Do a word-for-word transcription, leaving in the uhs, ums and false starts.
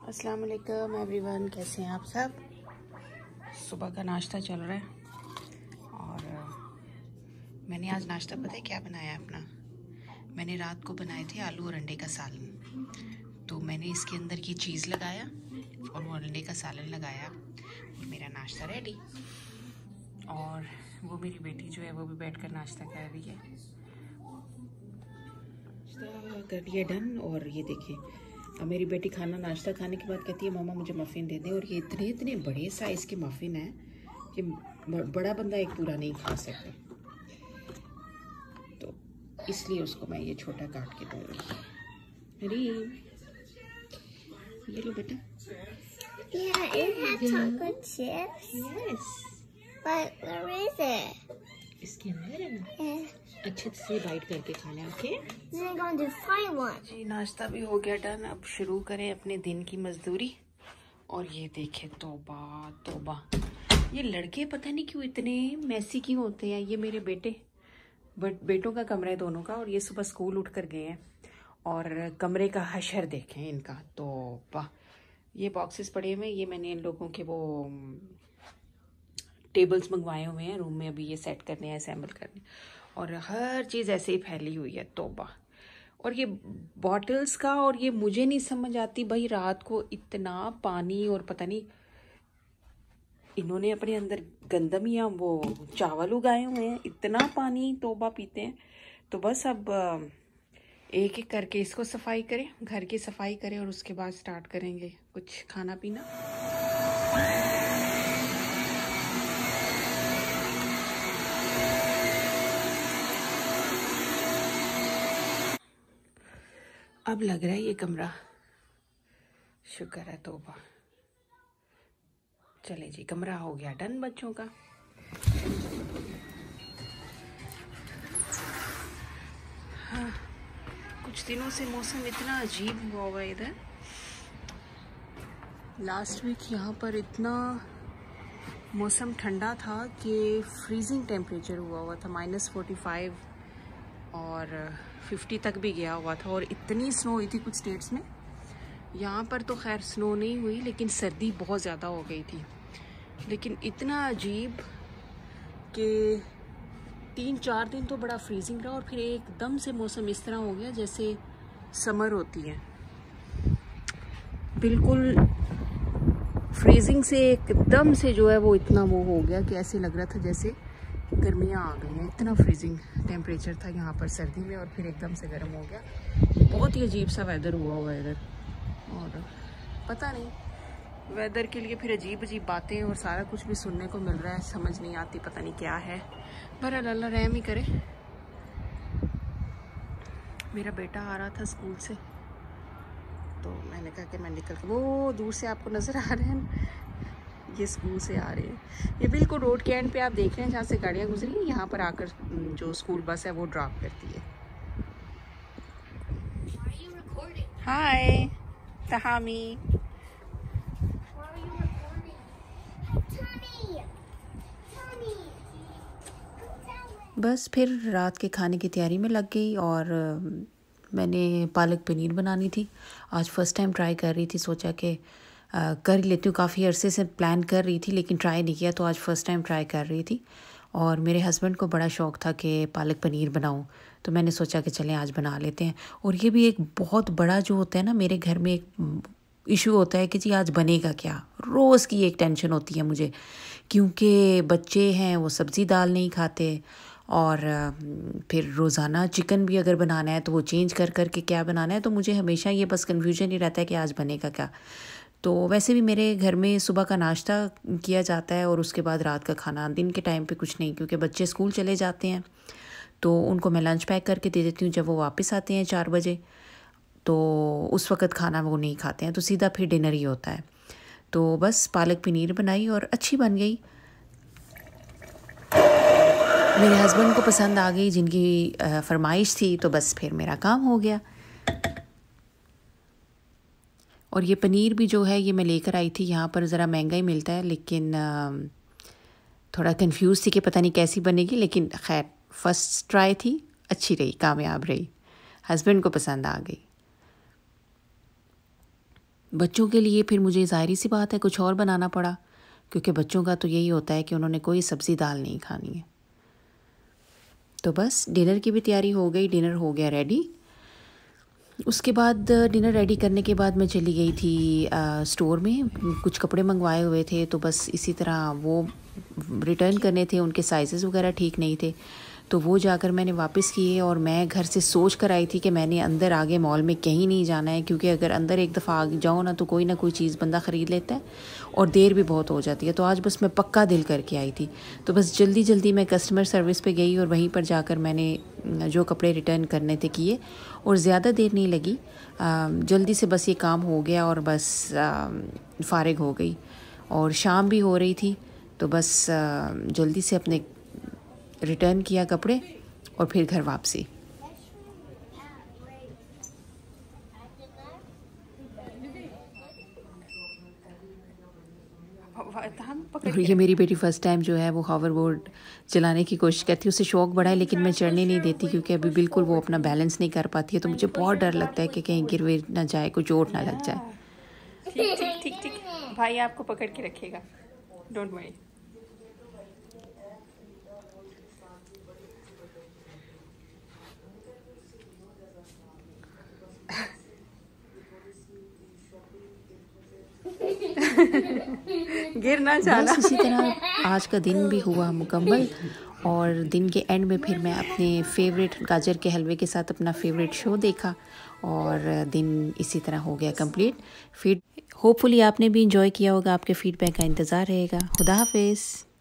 अस्सलाम वालेकुम एवरीवन, कैसे हैं आप सब। सुबह का नाश्ता चल रहा है और मैंने आज नाश्ता पता है क्या बनाया है अपना। मैंने रात को बनाए थे आलू और अंडे का सालन, तो मैंने इसके अंदर ये चीज़ लगाया और वो अंडे का सालन लगाया और मेरा नाश्ता रेडी। और वो मेरी बेटी जो है वो भी बैठ कर नाश्ता कर रही है। नाश्ता कर लिया डन। और ये देखें, अब मेरी बेटी खाना नाश्ता खाने के बाद कहती है मामा मुझे मफ़िन दे दें। और ये इतने इतने बड़े साइज़ के मफ़िन हैं कि बड़ा बंदा एक पूरा नहीं खा सकता, तो इसलिए उसको मैं ये छोटा काट के दूँगी। अरे ये लो बेटा। Yeah, it had chocolate chips. Yes. But where is it? इसके अंदर है ना, Yeah. अच्छे से बाइट करके खाना है। Okay, Then I'm going to find one. जी नाश्ता भी हो गया डन। अब शुरू करें अपने दिन की मजदूरी। और ये देखें, तौबा तौबा, ये लड़के पता नहीं क्यों इतने मैसी क्यों होते हैं। ये मेरे बेटे बट बेटों का कमरा है दोनों का, और ये सुबह स्कूल उठ कर गए हैं और कमरे का हशर देखें इनका। तौबा, ये बॉक्सेस पड़े हुए हैं, ये मैंने इन लोगों के वो टेबल्स मंगवाए हुए हैं रूम में, अभी ये सेट करने हैं, असेंबल करने, और हर चीज़ ऐसे ही फैली हुई है। तौबा। और ये बॉटल्स का, और ये मुझे नहीं समझ आती भाई, रात को इतना पानी, और पता नहीं इन्होंने अपने अंदर गंदम या वो चावल उगाए हुए हैं, इतना पानी तौबा पीते हैं। तो बस अब एक एक करके इसको सफाई करें, घर की सफाई करें, और उसके बाद स्टार्ट करेंगे कुछ खाना पीना। अब लग रहा है ये कमरा, शुक्र है तौबा। चले जी, कमरा हो गया डन बच्चों का। हाँ, कुछ दिनों से मौसम इतना अजीब हुआ हुआ है इधर। लास्ट वीक यहाँ पर इतना मौसम ठंडा था कि फ्रीजिंग टेम्परेचर हुआ हुआ था, माइनस फोर्टी फाइव और फिफ्टी तक भी गया हुआ था। और इतनी स्नो हुई थी कुछ स्टेट्स में। यहाँ पर तो खैर स्नो नहीं हुई, लेकिन सर्दी बहुत ज़्यादा हो गई थी। लेकिन इतना अजीब कि तीन चार दिन तो बड़ा फ्रीजिंग रहा, और फिर एकदम से मौसम इस तरह हो गया जैसे समर होती है, बिल्कुल फ्रीजिंग से एकदम से जो है वो इतना वो हो गया कि ऐसे लग रहा था जैसे गर्मियाँ आ गई हैं। इतना फ्रीजिंग टेम्परेचर था यहाँ पर सर्दी में, और फिर एकदम से गर्म हो गया। बहुत ही अजीब सा वेदर हुआ हुआ है इधर। और पता नहीं, वेदर के लिए फिर अजीब अजीब बातें और सारा कुछ भी सुनने को मिल रहा है, समझ नहीं आती पता नहीं क्या है। बहरहाल अल्लाह रहम ही करे। मेरा बेटा आ रहा था स्कूल से, तो मैंने कहा कि मैं निकल के, वो दूर से आपको नज़र आ रहे हैं, ये स्कूल से आ रहे हैं। ये बिल्कुल रोड के एंड पे आप देख रहे हैं जहाँ से गाड़ियाँ गुजरी हैं, यहाँ पर आकर जो स्कूल बस है वो ड्रॉप करती है। हाय तहामी। बस फिर रात के खाने की तैयारी में लग गई, और मैंने पालक पनीर बनानी थी। आज फर्स्ट टाइम ट्राई कर रही थी, सोचा कि कर लेती हूँ। काफ़ी अरसे से प्लान कर रही थी लेकिन ट्राई नहीं किया, तो आज फर्स्ट टाइम ट्राई कर रही थी। और मेरे हस्बैंड को बड़ा शौक़ था कि पालक पनीर बनाऊँ, तो मैंने सोचा कि चलें आज बना लेते हैं। और ये भी एक बहुत बड़ा जो होता है ना, मेरे घर में एक इशू होता है कि जी आज बनेगा क्या। रोज़ की एक टेंशन होती है मुझे, क्योंकि बच्चे हैं वो सब्ज़ी दाल नहीं खाते, और फिर रोज़ाना चिकन भी अगर बनाना है तो वो चेंज कर कर के क्या बनाना है। तो मुझे हमेशा ये बस कन्फ्यूजन ही रहता है कि आज बनेगा क्या। तो वैसे भी मेरे घर में सुबह का नाश्ता किया जाता है और उसके बाद रात का खाना। दिन के टाइम पे कुछ नहीं, क्योंकि बच्चे स्कूल चले जाते हैं तो उनको मैं लंच पैक करके दे देती हूँ। जब वो वापस आते हैं चार बजे, तो उस वक़्त खाना वो नहीं खाते हैं, तो सीधा फिर डिनर ही होता है। तो बस पालक पनीर बनाई और अच्छी बन गई, मेरे हस्बैंड को पसंद आ गई, जिनकी फरमाइश थी। तो बस फिर मेरा काम हो गया। और ये पनीर भी जो है ये मैं लेकर आई थी, यहाँ पर ज़रा महंगा ही मिलता है, लेकिन थोड़ा कंफ्यूज थी कि पता नहीं कैसी बनेगी। लेकिन खैर फर्स्ट ट्राई थी, अच्छी रही, कामयाब रही, हस्बैंड को पसंद आ गई। बच्चों के लिए फिर मुझे ज़ाहिर सी बात है कुछ और बनाना पड़ा, क्योंकि बच्चों का तो यही होता है कि उन्होंने कोई सब्ज़ी दाल नहीं खानी है। तो बस डिनर की भी तैयारी हो गई, डिनर हो गया रेडी। उसके बाद डिनर रेडी करने के बाद मैं चली गई थी आ, स्टोर में, कुछ कपड़े मंगवाए हुए थे, तो बस इसी तरह वो रिटर्न करने थे, उनके साइज़ वगैरह ठीक नहीं थे, तो वो जाकर मैंने वापस किए। और मैं घर से सोच कर आई थी कि मैंने अंदर आगे मॉल में कहीं नहीं जाना है, क्योंकि अगर अंदर एक दफ़ा आ जाओ ना तो कोई ना कोई चीज़ बंदा ख़रीद लेता है और देर भी बहुत हो जाती है। तो आज बस मैं पक्का दिल करके आई थी, तो बस जल्दी जल्दी मैं कस्टमर सर्विस पे गई और वहीं पर जाकर मैंने जो कपड़े रिटर्न करने थे किए, और ज़्यादा देर नहीं लगी, आ, जल्दी से बस ये काम हो गया और बस फ़ारिग हो गई। और शाम भी हो रही थी, तो बस आ, जल्दी से अपने रिटर्न किया कपड़े और फिर घर वापसी। और ये मेरी बेटी फ़र्स्ट टाइम जो है वो हावर बोर्ड चलाने की कोशिश करती है, उसे शौक़ बड़ा है, लेकिन मैं चढ़ने नहीं देती क्योंकि अभी बिल्कुल वो अपना बैलेंस नहीं कर पाती है, तो मुझे बहुत डर लगता है कि कहीं गिर विर ना जाए, कोई चोट ना लग जाए। ठीक ठीक ठीक ठीक, भाई आपको पकड़ के रखेगा, डोंट वरी। गिर ना जाना। बस इसी तरह आज का दिन भी हुआ मुकम्मल, और दिन के एंड में फिर मैं अपने फेवरेट गाजर के हलवे के साथ अपना फेवरेट शो देखा, और दिन इसी तरह हो गया कंप्लीट। फिर होपफुली आपने भी इंजॉय किया होगा, आपके फीडबैक का इंतज़ार रहेगा। खुदा हाफिज़।